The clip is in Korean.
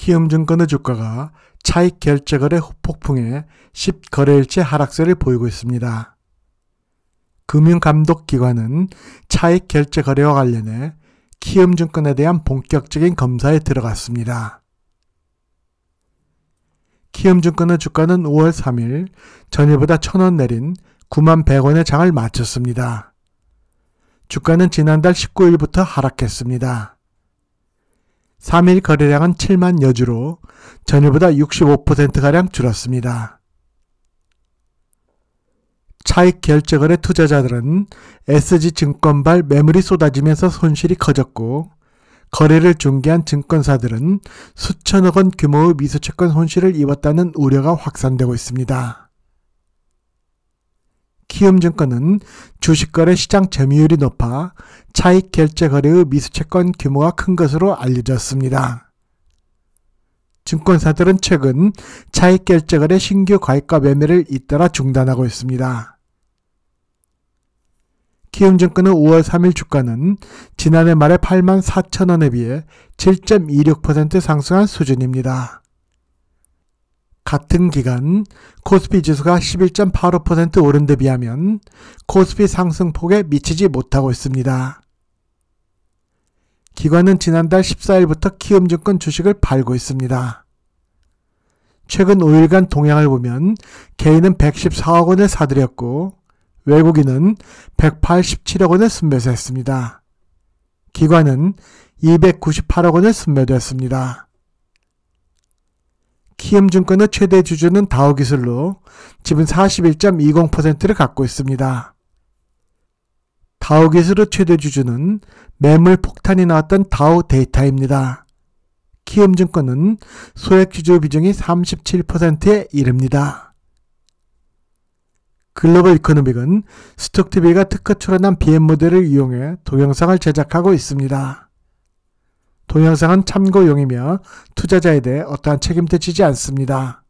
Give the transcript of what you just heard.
키움증권의 주가가 차익 결제거래 후폭풍에 10거래일째 하락세를 보이고 있습니다. 금융감독기관은 차익 결제 거래와 관련해 키움증권에 대한 본격적인 검사에 들어갔습니다. 키움증권의 주가는 5월 3일 전일보다 1,000원 내린 91,100원의 장을 마쳤습니다. 주가는 지난달 19일부터 하락했습니다. 3일 거래량은 7만 여주로 전일보다 65%가량 줄었습니다. 차익 결제거래 투자자들은 SG증권발 매물이 쏟아지면서 손실이 커졌고, 거래를 중개한 증권사들은 수천억 원 규모의 미수채권 손실을 입었다는 우려가 확산되고 있습니다. 키움증권은 주식거래 시장 점유율이 높아 차익 결제 거래의 미수채권 규모가 큰 것으로 알려졌습니다. 증권사들은 최근 차익 결제 거래 신규 가입과 매매를 잇따라 중단하고 있습니다. 키움증권의 5월 3일 주가는 지난해 말의 84,000원에 비해 7.26% 상승한 수준입니다. 같은 기간 코스피 지수가 11.85% 오른 데 비하면 코스피 상승폭에 미치지 못하고 있습니다. 기관은 지난달 14일부터 키움증권 주식을 팔고 있습니다. 최근 5일간 동향을 보면 개인은 114억 원을 사들였고 외국인은 187억 원을 순매수했습니다. 기관은 298억 원을 순매도했습니다. 키움증권의 최대 주주는 다우기술로 지분 41.20%를 갖고 있습니다. 다우기술의 최대 주주는 매물 폭탄이 나왔던 다우데이터입니다. 키움증권은 소액주주 비중이 37%에 이릅니다. 글로벌 이코노믹은 스톡TV가 특허 출원한 BM 모델을 이용해 동영상을 제작하고 있습니다. 동영상은 참고용이며 투자자에 대해 어떠한 책임도 지지 않습니다.